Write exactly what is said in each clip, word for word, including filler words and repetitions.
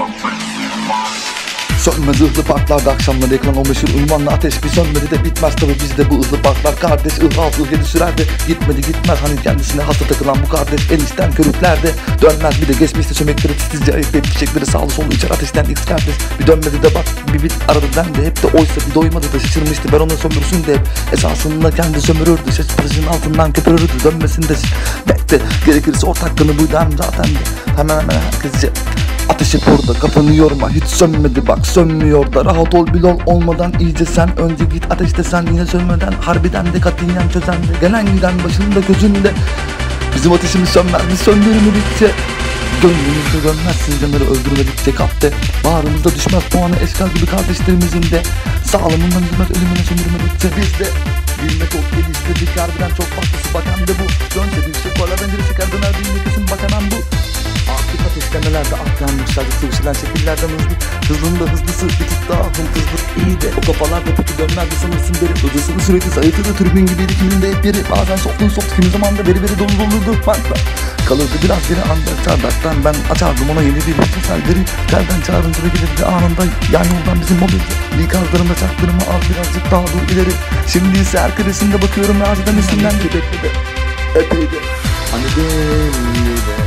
Sönmez hızlı parklarda akşamları yakılan o meşhur unvanlı ateş bir sönmedi de bitmez tabi bizde bu hızlı parklar. Kardeş ıh altı ıh yedi sürer de gitmedi gitmez, hani kendisine hasta takılan bu kardeş el işten körüklerde dönmez. Bir de geçmişte çömekleri titizce ayıklayıp çiçekleri sağlı sollu içer ateşten X kardeş. Bir dönmedi de bak bir bit aradı dendi hep de, oysa bir doymadı da şaşırmıştı ben ona sömürsün de hep. Esasında kendi sömürürdü, şaşırtışın altından köpürürdü dönmesinde bekle, gerekirse ortak hakkını buydu hem zaten de hemen hemen herkesce. Ateş hep orada, kafanı yorma, hiç sönmedi bak sönmüyor da. Rahat ol bil ol olmadan iyice sen önce git ateşte sen yine sönmeden, harbiden de katiyen çözen de gelen giden başında gözünde. Bizim ateşimiz sönmez mi söndürmedikçe, gönlümüzde dönmez sizlemleri öldürmedikçe kapte. Bağrımızda düşmez puanı eşkal gibi kardeşlerimizin de, sağlamından hizmet ölümüne sömürmedikçe biz de. Bilmek ok geliştirdik harbiden çok farklısı bakan de bu. Dönse bir şey kola bence bir çıkar döner bilmek kesin bakanan bu. Artık ateşlemelerde atlayan yükseldi sıvışılan şekillerden hızlı. Hızlının da hızlısı bir tık daha hım hızlı. İyi de o kafalarda peki dönmezdi sanırsın beri. Hızlısını sürekli zayıfladı tribün gibiydi kimin de hep yeri. Bazen softun soft kimi zaman da veri veri dolu doluydu. Maçla kalırdı biraz geri anda çardaktan ben açardım ona yeni bir seselleri. Telden çağırınca da gelirdi anında yan yoldan bizim mobilde. Likazlarımda çarptırımı al birazcık daha dur ileri. Şimdi ise her karesinde bakıyorum ve acıdan isimlendi. Bekledi epeydi. Hani belli de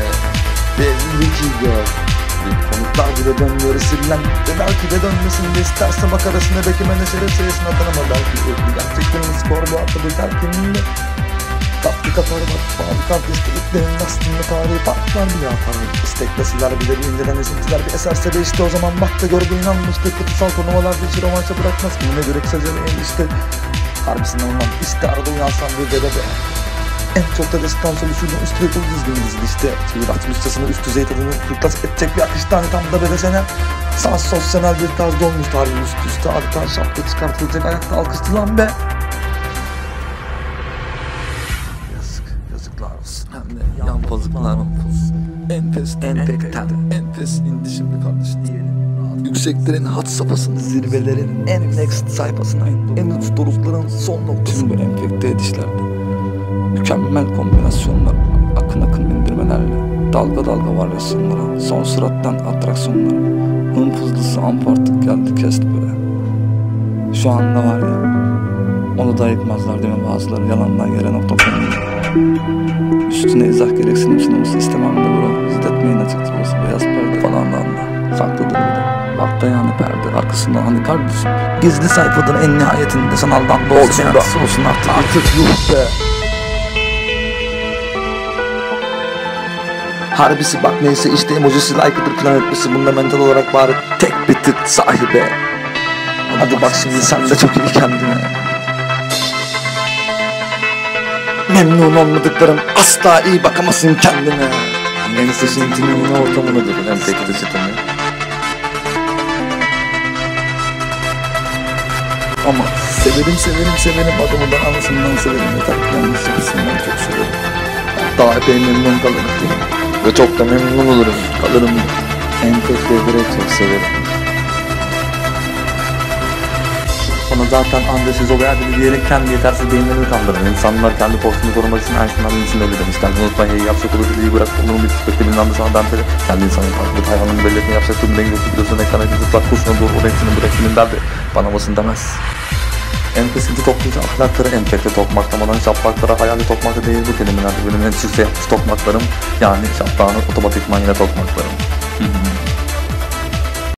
belli ki gör. Bir konuklar bile dönmüyor isimlen. De belki de dönmesin de isterse bak arasında beklemene şeref sayısını atanama belki öldü. Gerçekten skor bu hafta biter kiminde. Tatlı kapar bak bağlı kardeşliklerin aslında tarihi farklar bile yapar. İstekleseler bile bir inceden esintiler bir eserse de işte o zaman bak da gör bu inanmıştı. Kutsal turnuvalarda hiç romança bırakmaz. Buna göre kısaca ve en işte harbisinden olmam işte arada uyansam bir derede. En çok da destan soluşuyla üst rekor düzgün dizili işte. Çevir atmışçasına üst düzey tadını kırklas edecek bir akıştan tam da bedesene. Sans sosyal bir tarzda olmuş tarihin üst üste adeta şapka çıkartılacak ayakta alkıştı lan be. Yazık, yazıklar olsun. Hem de yan pazıklar olsun. Enfes, enfekten, enfes indi şimdi kardeş diyelim. Yükseklerin hat safhasını, zirvelerin en next sayfasına, en uç dorukların son noktasını bu enfekte edişlerdi. Mükemmel kombinasyonlar, akın akın indirmelerle, dalga dalga varyasyonlara, son sürattan atraksiyonlara, hım hızlısı ampartık geldi kesti böyle. Şu anda var ya, onu da ayıkmazlar değil mi bazıları, yalandan gelen nokta konuyu. Üstüne izah gereksinim sunaması istemem de bro, zidetmeyin açıktır olsun, beyaz perde falan da anla, saklıdır bir de. Bak da yani perde arkasından hani kardeşim, gizli sayfadan en nihayetinde sanaldan da olsun da olsun artık, artık yuh be. Harbisi bak neyse işte emojisi like'ıdır plan etmesi bunda mental olarak bari tek bir tık sahibi. Hadi bak şimdi sen de çok iyi kendine. Memnun olmadıklarım asla iyi bakamazsın kendine. En seçintinin yine ortamına durur en pek de çıtını. Ama severim severim severim adamı da anasından severim. Yeter ki yanlış yapısından çok severim. Daha epey memnun kalırım. Ve çok da memnun olurum, kalırım. En tek devre çok severim. Ona zaten andesiz o verdi diyerek kendi yetersiz beyinlerini kandırın. İnsanlar kendi postunu korumak için Einstein'ın için öyle demişler. Unutmayın hey yapacak olur dediği bırak onun bir perspektifinden de sana danteli. Kendi insanın farklı hayvanın belli etmeyi yapacak tüm rengi yoktu biliyorsun ekrana bir zıplak kursuna doğru o renksinin bu renksinin derdi. Bana basın demez. Enfesiti toplayıcı ahlakları enfekte tokmaklamadan şaplaklara hayali tokmakta değil bu kelimeler benim en sürse yapmış tokmaklarım yani şaplağını otomatikman yine tokmaklarım.